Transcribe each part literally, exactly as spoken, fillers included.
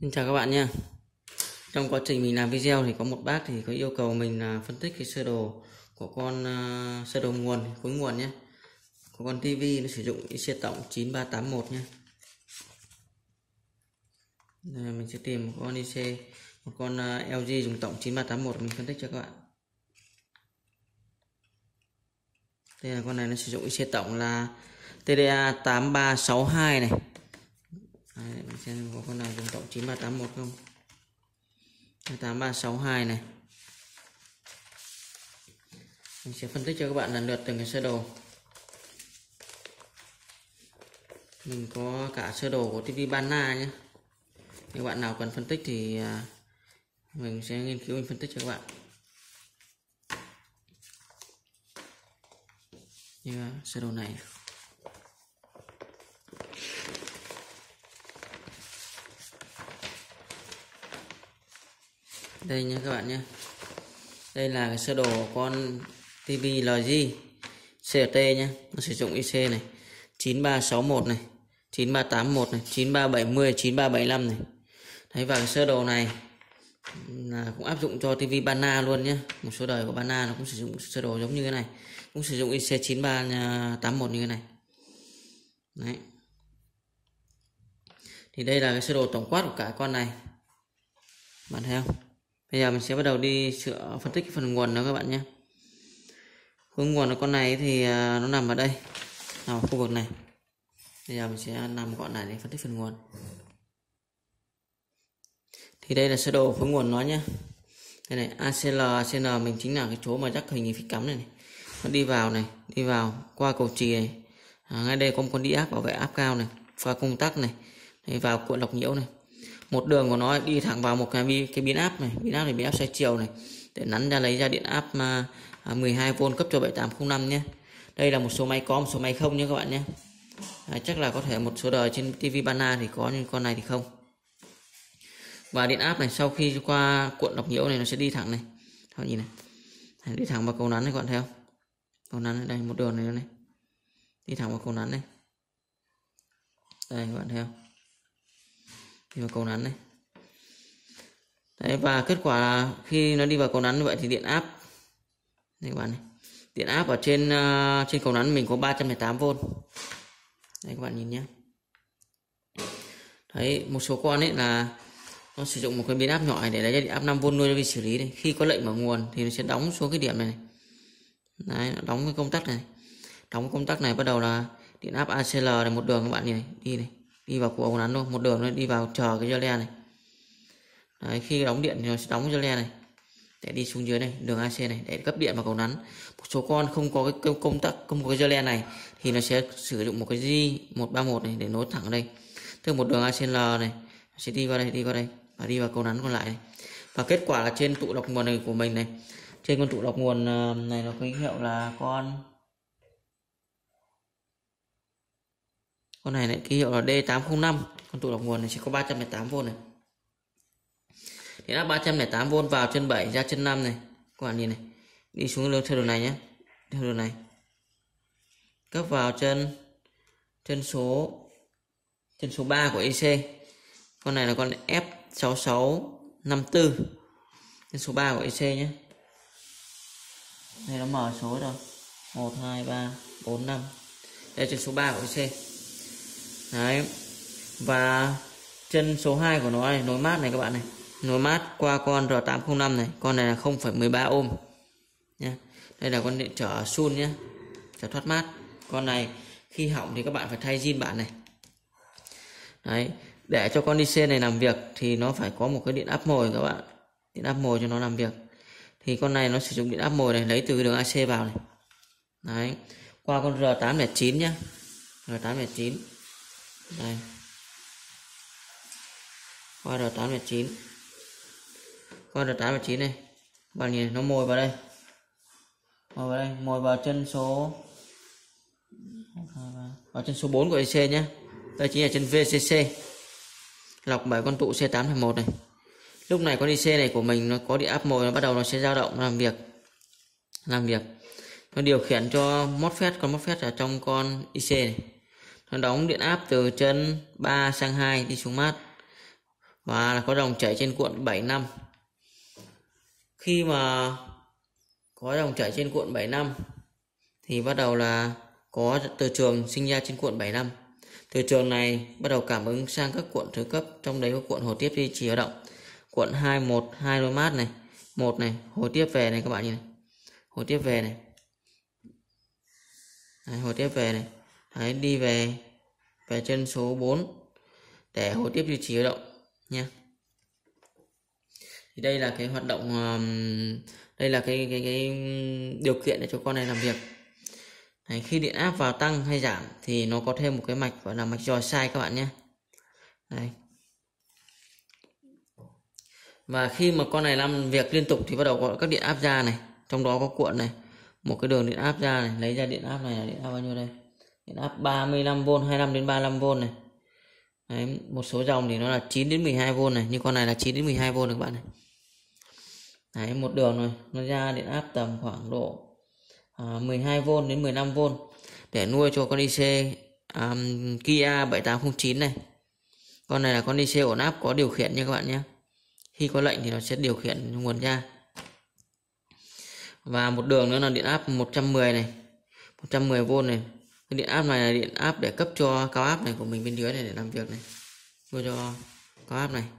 Xin chào các bạn nha. Trong quá trình mình làm video thì có một bác thì có yêu cầu mình là phân tích cái sơ đồ của con uh, sơ đồ nguồn, khối nguồn nhé. Của con tivi nó sử dụng i xê tổng chín ba tám một nhé. Đây là mình sẽ tìm một con i xê, một con uh, lờ giê dùng tổng chín ba tám một mình phân tích cho các bạn. Đây là con này nó sử dụng i xê tổng là tê đê a tám ba sáu hai này. Đấy, mình xem có con nào dùng tổng chín ba tám một không. tám ba sáu hai này. Mình sẽ phân tích cho các bạn lần lượt từng cái sơ đồ. Mình có cả sơ đồ của tivi Banna nhé. Nếu bạn nào cần phân tích thì mình sẽ nghiên cứu mình phân tích cho các bạn. Như sơ đồ này. Đây nha các bạn nhé. Đây là cái sơ đồ của con tivi lờ giê xê tê nhé. Nó sử dụng i xê này chín ba sáu một này, chín ba tám một này, chín ba bảy không, chín ba bảy lăm này. Đấy, và cái sơ đồ này là cũng áp dụng cho tivi Banna luôn nhé. Một số đời của Banna nó cũng sử dụng sơ đồ giống như cái này, cũng sử dụng i xê chín ba tám một như thế này. Đấy. Thì đây là cái sơ đồ tổng quát của cả con này. Bạn thấy không? Bây giờ mình sẽ bắt đầu đi sửa phân tích cái phần nguồn đó các bạn nhé. Khối nguồn của con này thì nó nằm ở đây, nằm ở khu vực này. Bây giờ mình sẽ nằm gọn lại để phân tích phần nguồn. Thì đây là sơ đồ khối nguồn nó nhé. Đây này, a xê lờ, a xê en mình chính là cái chỗ mà rắc hình phích cắm này, này. Nó đi vào này, đi vào qua cầu chì này. À, ngay đây có một con đi áp bảo vệ áp cao này, qua công tắc này, đây, vào cuộn lọc nhiễu này. Một đường của nó đi thẳng vào một cái cái biến áp này, biến áp này biến áp xoay chiều này, để nắn ra lấy ra điện áp mà mười hai vôn cấp cho bảy tám không năm nhé. Đây là một số máy có, một số máy không nhé các bạn nhé. À, chắc là có thể một số đời trên tivi Banna thì có nhưng con này thì không. Và điện áp này sau khi qua cuộn lọc nhiễu này nó sẽ đi thẳng này. Các bạn nhìn này. Đấy, đi thẳng vào cầu nắn này các bạn thấy không? Cầu nắn đây, một đường này này. Đi thẳng vào cầu nắn này. Đây các bạn thấy không? Đi vào cầu nắn này. Đấy, và kết quả là khi nó đi vào cầu nắn như vậy thì điện áp đây các bạn này. Điện áp ở trên uh, trên cầu nắn mình có ba trăm lẻ tám vôn. Đây các bạn nhìn nhé. Đấy, một số con ấy là nó sử dụng một cái biến áp nhỏ này để lấy ra điện áp năm vôn nuôi cho vi xử lý này. Khi có lệnh mở nguồn thì nó sẽ đóng xuống cái điểm này, này. Đấy, nó đóng cái công tắc này. Đóng công tắc này bắt đầu là điện áp a xê lờ này, một đường các bạn nhìn này, đi này, đi vào cầu nắn luôn, một đường nó đi vào chờ cái dơ le này. Đấy, khi đóng điện thì nó sẽ đóng cái dơ le này để đi xuống dưới này, đường a xê này để cấp điện vào cầu nắn. Một số con không có cái công tắc, không có cái dơ le này thì nó sẽ sử dụng một cái G một ba một này để nối thẳng ở đây. Tức một đường a xê lờ này sẽ đi qua đây, đi qua đây và đi vào cầu nắn còn lại này. Và kết quả là trên tụ lọc nguồn này của mình này, trên con tụ lọc nguồn này nó có ký hiệu là con con này lại ký hiệu là D tám không năm. Con tụ lọc nguồn này sẽ có ba trăm lẻ tám vôn này. Điện áp ba trăm lẻ tám vôn vào chân bảy ra chân năm này. Các bạn nhìn này, đi xuống lương theo đường này nhé, theo đường này. Cấp vào chân chân số chân số ba của i xê. Con này là con F sáu sáu năm tư. Chân số ba của i xê nhé. Đây nó mở số rồi. một hai ba bốn năm. Đây chân số ba của i xê. Đấy. Và chân số hai của nó này, nối mát này các bạn này. Nối mát qua con R tám không năm này. Con này là không phẩy mười ba ohm nhé. Đây là con điện trở sun nhé, trở thoát mát. Con này khi hỏng thì các bạn phải thay zin bản này. Đấy, để cho con i xê này làm việc thì nó phải có một cái điện áp mồi các bạn. Điện áp mồi cho nó làm việc. Thì con này nó sử dụng điện áp mồi này, lấy từ cái đường a xê vào này. Đấy, qua con R tám không chín nhé. R tám không chín. Đây. Qua R tám không chín. Qua R tám không chín này. Bạn nhìn nó mồi vào đây. Mồi vào đây, mồi vào chân số vào chân số bốn của i xê nhé. Đây chính là chân vê xê xê. Lọc bảy con tụ C tám hai một này. Lúc này con i xê này của mình nó có điện áp mồi, nó bắt đầu nó sẽ dao động, nó làm việc. Làm việc. Nó điều khiển cho MOSFET, con MOSFET ở trong con i xê này. Nó đóng điện áp từ chân ba sang hai đi xuống mát. và là có dòng chảy trên cuộn bảy năm. Khi mà có dòng chảy trên cuộn bảy năm thì bắt đầu là có từ trường sinh ra trên cuộn bảy năm. Từ trường này bắt đầu cảm ứng sang các cuộn thứ cấp, trong đấy có cuộn hồi tiếp duy trì hoạt động. Cuộn hai một, hai đôi mát này, một này, hồi tiếp về này các bạn nhìn này. Hồi tiếp về này. Đấy, hồi tiếp về này. Đấy, đi về về chân số bốn để hồi tiếp duy trì hoạt động nha. Thì đây là cái hoạt động, đây là cái cái cái điều kiện để cho con này làm việc. Đấy, khi điện áp vào tăng hay giảm thì nó có thêm một cái mạch gọi là mạch dò sai các bạn nhé. Đấy. Và khi mà con này làm việc liên tục thì bắt đầu có các điện áp ra này, trong đó có cuộn này, một cái đường điện áp ra này, lấy ra điện áp này là điện áp bao nhiêu đây? Điện áp ba mươi lăm vôn, hai mươi lăm đến ba mươi lăm vôn này. Đấy, một số dòng thì nó là chín đến mười hai vôn này, nhưng con này là chín đến mười hai vôn các bạn này. Đấy, một đường rồi, nó ra điện áp tầm khoảng độ à, mười hai vôn đến mười lăm vôn để nuôi cho con i xê um, Kia bảy tám không chín này. Con này là con i xê ổn áp có điều khiển nha các bạn nhé. Khi có lệnh thì nó sẽ điều khiển nguồn ra. Và một đường nữa là điện áp một trăm mười này, một trăm mười vôn này. Cái điện áp này là điện áp để cấp cho cao áp này của mình bên dưới này để làm việc này, nuôi cho cao áp này.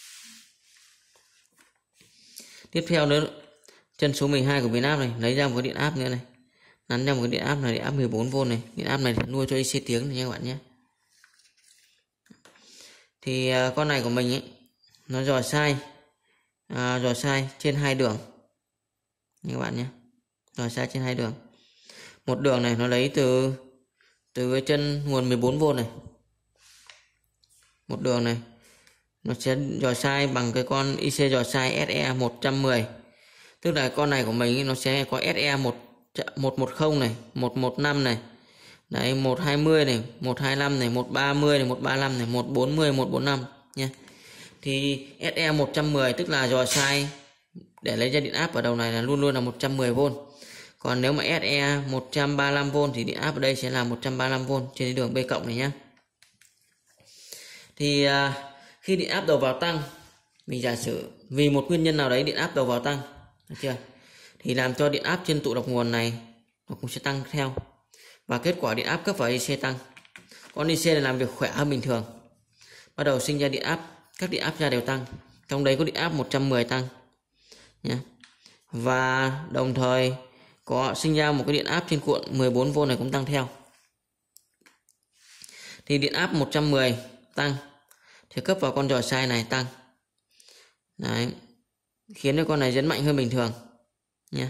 Tiếp theo nữa, chân số mười hai của biến áp này, lấy ra một cái điện áp nữa này, nắn ra một cái điện áp này, điện áp mười bốn vôn này. Điện áp này nuôi cho i xê tiếng này nha các bạn nhé. Thì uh, con này của mình ấy, nó dò sai, uh, dò sai trên hai đường nha các bạn nhé, dò sai trên hai đường. Một đường này nó lấy từ từ cái chân nguồn mười bốn vôn này, một đường này nó sẽ dò sai bằng cái con i xê dò sai ét e một trăm mười. Tức là con này của mình nó sẽ có ét e một một một không này, một một năm này. Đấy, một hai mươi này, một hai lăm này, một ba mươi này, một ba lăm này, một bốn mươi, một bốn lăm nha. Thì ét e một trăm mười tức là dò sai để lấy ra điện áp ở đầu này là luôn luôn là một trăm mười vôn. Còn nếu mà ét e một trăm ba mươi lăm vôn thì điện áp ở đây sẽ là một trăm ba mươi lăm vôn trên đường B cộng này nhé. Thì à, khi điện áp đầu vào tăng, mình giả sử vì một nguyên nhân nào đấy điện áp đầu vào tăng, được chưa? Thì làm cho điện áp trên tụ đọc nguồn này nó cũng sẽ tăng theo. Và kết quả điện áp cấp vào i xê tăng. Con i xê này làm việc khỏe hơn bình thường. Bắt đầu sinh ra điện áp, các điện áp ra đều tăng. Trong đấy có điện áp một trăm mười tăng nhé. Và đồng thời có sinh ra một cái điện áp trên cuộn mười bốn vôn này cũng tăng theo. Thì điện áp một trăm mười tăng thì cấp vào con dò sai này tăng. Đấy, khiến cho con này dẫn mạnh hơn bình thường nhé.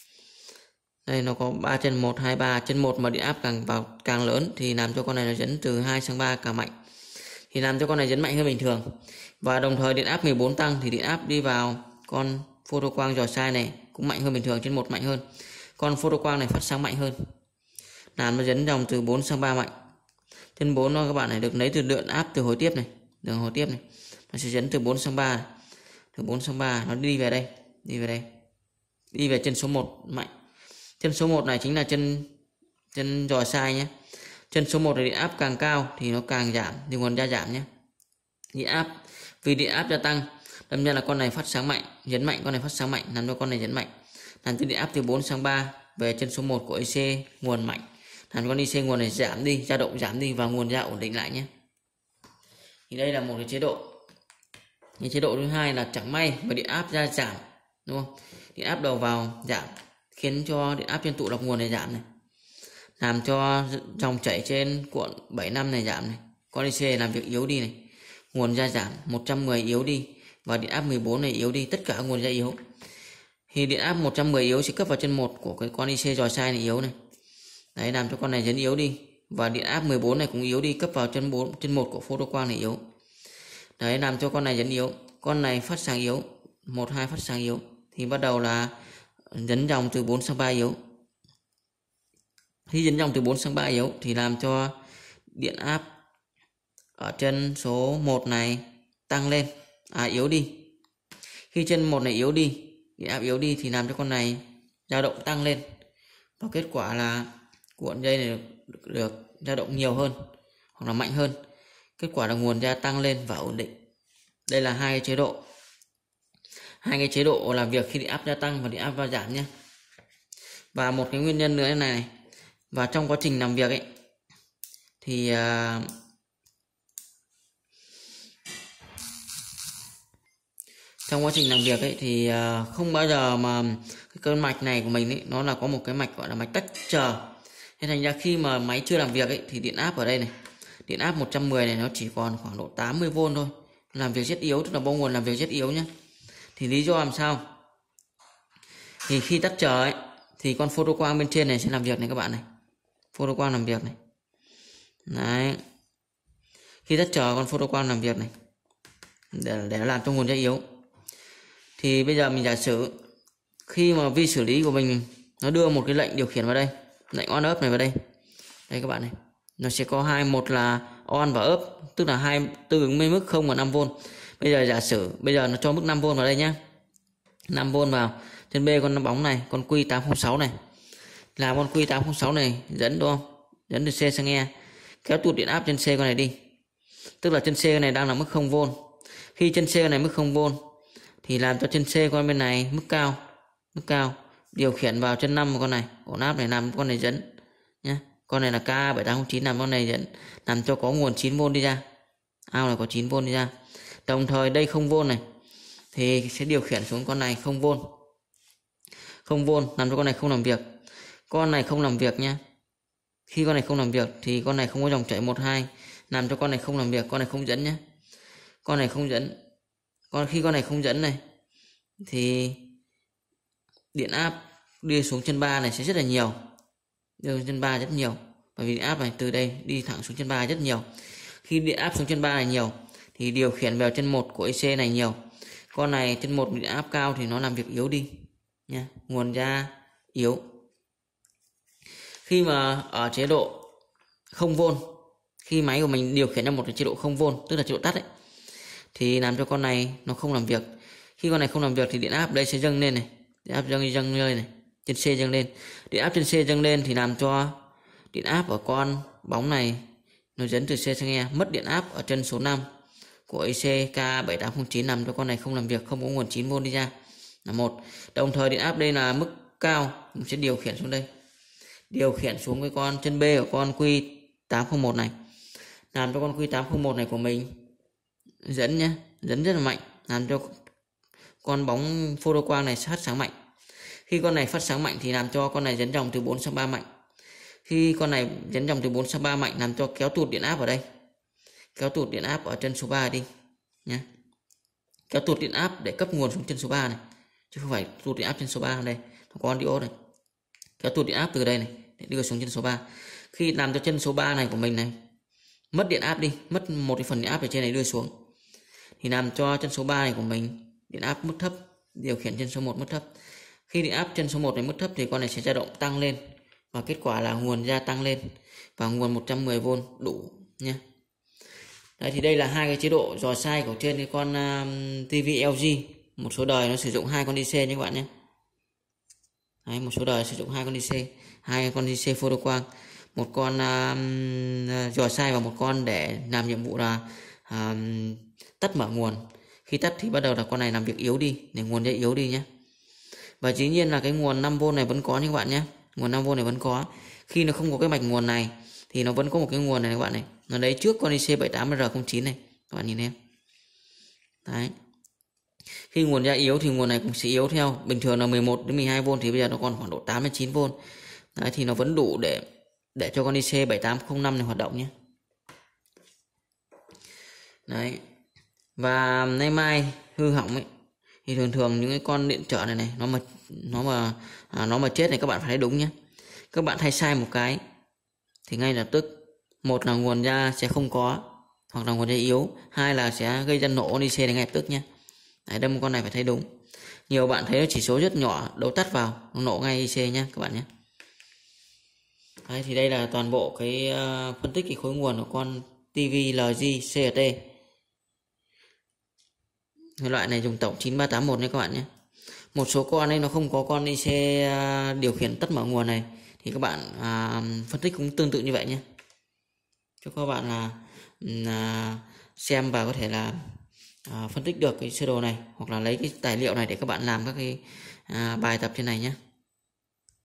Đây nó có ba chân, một, hai, ba. Chân một mà điện áp càng vào càng lớn thì làm cho con này nó dẫn từ hai sang ba càng mạnh. Thì làm cho con này dẫn mạnh hơn bình thường. Và đồng thời điện áp mười bốn tăng thì điện áp đi vào con photo quang dò sai này cũng mạnh hơn bình thường, chân một mạnh hơn. Con photo quang này phát sáng mạnh hơn, làm nó dẫn dòng từ bốn sang ba mạnh. Chân bốn nó các bạn này được lấy từ điện áp từ hồi tiếp này, đường hồi tiếp này. Nó sẽ dẫn từ bốn sang ba, từ bốn sang ba nó đi về đây, đi về đây. Đi về chân số một mạnh. Chân số một này chính là chân chân dò sai nhé. Chân số một này điện áp càng cao thì nó càng giảm, thì nguồn ra giảm nhé. Điện áp, vì điện áp gia tăng, đâm ra là con này phát sáng mạnh, dẫn mạnh, con này phát sáng mạnh, làm cho con này dẫn mạnh. Làm cho điện áp từ bốn sang ba về chân số một của i xê nguồn mạnh. Làm cho con i xê nguồn này giảm đi, dao động giảm đi và nguồn ra ổn định lại nhé. Thì đây là một cái chế độ. Cái chế độ thứ hai là chẳng may mà điện áp ra giảm, đúng không? Điện áp đầu vào giảm khiến cho điện áp trên tụ đọc nguồn này giảm này, làm cho dòng chảy trên cuộn bảy năm này giảm này, con i xê làm việc yếu đi này, nguồn ra giảm, một trăm mười yếu đi và điện áp mười bốn này yếu đi, tất cả nguồn ra yếu. Thì điện áp một trăm mười yếu sẽ cấp vào chân một của cái con i xê dò sai này yếu này. Đấy, làm cho con này dẫn yếu đi và điện áp mười bốn này cũng yếu đi, cấp vào chân bốn chân một của photo quang này yếu. Đấy, làm cho con này dẫn yếu, con này phát sáng yếu, một hai phát sáng yếu thì bắt đầu là dẫn dòng từ bốn sang ba yếu. Khi dẫn dòng từ bốn sang ba yếu thì làm cho điện áp ở chân số một này tăng lên, à yếu đi. Khi chân một này yếu đi, điện áp yếu đi thì làm cho con này dao động tăng lên. Và kết quả là cuộn dây này được, được dao động nhiều hơn hoặc là mạnh hơn. Kết quả là nguồn ra tăng lên và ổn định. Đây là hai cái chế độ, hai cái chế độ làm việc khi điện áp gia tăng và điện áp va giảm nhé. Và một cái nguyên nhân nữa này, này. Và trong quá trình làm việc ấy thì uh, trong quá trình làm việc ấy thì uh, không bao giờ mà cái cơn mạch này của mình ấy, nó là có một cái mạch gọi là mạch tách chờ. Thế thành ra khi mà máy chưa làm việc ấy thì điện áp ở đây này, điện áp một trăm mười này nó chỉ còn khoảng độ tám mươi vôn thôi, làm việc rất yếu, tức là bao nguồn làm việc rất yếu nhé. Thì lý do làm sao? Thì khi tắt chờ ấy thì con photo quang bên trên này sẽ làm việc này các bạn này, photo quang làm việc này. Đấy. Khi tắt chờ con photo quang làm việc này để, để làm cho nguồn rất yếu. Thì bây giờ mình giả sử khi mà vi xử lý của mình nó đưa một cái lệnh điều khiển vào đây, lệnh on off này vào đây. Đây các bạn này. Nó sẽ có hai, một là on và off, tức là hai tương ứng với mức không và năm vôn. Bây giờ giả sử bây giờ nó cho mức năm vôn vào đây nhá. năm vôn vào. Trên B con bóng này, con Q tám không sáu này. Là con Q tám không sáu này dẫn đúng không? Dẫn từ C sang E. Kéo tụt điện áp trên C con này đi. Tức là chân C này đang là mức không vôn. Khi chân C này mức không vôn thì làm cho chân C con bên này mức cao, mức cao điều khiển vào chân năm của con này, ổn áp này làm con này dẫn nhé. Con này là K bảy tám không chín làm con này dẫn, làm cho có nguồn chín vôn đi ra. Ao này có chín vôn đi ra. Đồng thời đây không vôn này thì sẽ điều khiển xuống con này không vôn. Không vôn làm cho con này không làm việc. Con này không làm việc nhé. Khi con này không làm việc thì con này không có dòng chảy một hai, làm cho con này không làm việc, con này không dẫn nhé. Con này không dẫn. Còn khi con này không dẫn này thì điện áp đi xuống chân ba này sẽ rất là nhiều. Đi xuống chân ba rất nhiều. Bởi vì điện áp này từ đây đi thẳng xuống chân ba rất nhiều. Khi điện áp xuống chân ba này nhiều thì điều khiển vào chân một của i xê này nhiều. Con này chân một điện áp cao thì nó làm việc yếu đi nha, nguồn ra yếu. Khi mà ở chế độ không vôn, khi máy của mình điều khiển trong một cái chế độ không vôn, tức là chế độ tắt ấy, thì làm cho con này nó không làm việc. Khi con này không làm việc thì điện áp đây sẽ dâng lên này, điện áp dâng dâng lên này, trên C dâng lên. Điện áp trên C dâng lên thì làm cho điện áp ở con bóng này nó dẫn từ C sang E, mất điện áp ở chân số năm của i xê K bảy tám không chín, làm cho con này không làm việc, không có nguồn chín vôn đi ra là một. Đồng thời điện áp đây là mức cao, mình sẽ điều khiển xuống đây, điều khiển xuống cái con chân B của con Q tám không một này, làm cho con Q tám không một này của mình dẫn nhé, dẫn rất là mạnh, làm cho con bóng photo quang này phát sáng mạnh. Khi con này phát sáng mạnh thì làm cho con này dẫn dòng từ bốn sang ba mạnh. Khi con này dẫn dòng từ bốn sang ba mạnh làm cho kéo tụt điện áp ở đây, kéo tụt điện áp ở chân số ba đi nhé, kéo tụt điện áp để cấp nguồn xuống chân số ba này, chứ không phải tụt điện áp chân số ba. Đây nó có con diode này, kéo tụt điện áp từ đây này để đưa xuống chân số ba. Khi làm cho chân số ba này của mình này mất điện áp đi, mất một cái phần điện áp ở trên này đưa xuống, thì làm cho chân số ba này của mình điện áp mức thấp, điều khiển chân số một mức thấp. Khi điện áp chân số một này mức thấp thì con này sẽ dao động tăng lên, và kết quả là nguồn gia tăng lên và nguồn một trăm mười vôn đủ nhé. Đấy, thì đây là hai cái chế độ dò sai của trên cái con uh, ti vi lờ giê. Một số đời nó sử dụng hai con đê xê nhé các bạn nhé. Đấy, một số đời sử dụng hai con đê xê, hai con đê xê photo quang, một con uh, dò sai và một con để làm nhiệm vụ là uh, tắt mở nguồn. Khi tắt thì bắt đầu là con này làm việc yếu đi, để nguồn ra yếu đi nhé. Và dĩ nhiên là cái nguồn năm vôn này vẫn có nha các bạn nhé. Nguồn năm vôn này vẫn có. Khi nó không có cái mạch nguồn này thì nó vẫn có một cái nguồn này các bạn này. Nó đấy trước con i xê bảy tám R không chín này. Các bạn nhìn em. Đấy. Khi nguồn ra yếu thì nguồn này cũng sẽ yếu theo. Bình thường là mười một đến mười hai vôn thì bây giờ nó còn khoảng độ tám đến chín vôn. Đấy, thì nó vẫn đủ để để cho con i xê bảy tám không năm này hoạt động nhé. Đấy. Và nay mai hư hỏng ấy thì thường thường những cái con điện trở này này nó mà nó mà à, nó mà chết này các bạn phải thấy đúng nhé. Các bạn thay sai một cái thì ngay lập tức, một là nguồn ra sẽ không có hoặc là nguồn ra yếu, hai là sẽ gây ra nổ con i xê này ngay lập tức nhé. Đấy, đâm con này phải thấy đúng. Nhiều bạn thấy chỉ số rất nhỏ, đấu tắt vào nó nổ ngay i xê nhé các bạn nhé. Đấy, thì đây là toàn bộ cái uh, phân tích cái khối nguồn của con ti vi lờ giê xê rờ tê. Cái loại này dùng tổng chín ba tám một nha các bạn nhé. Một số con ấy nó không có con i xê uh, điều khiển tắt mở nguồn này thì các bạn uh, phân tích cũng tương tự như vậy nhé. Cho các bạn là uh, xem và có thể là à, phân tích được cái sơ đồ này, hoặc là lấy cái tài liệu này để các bạn làm các cái à, bài tập trên này nhé.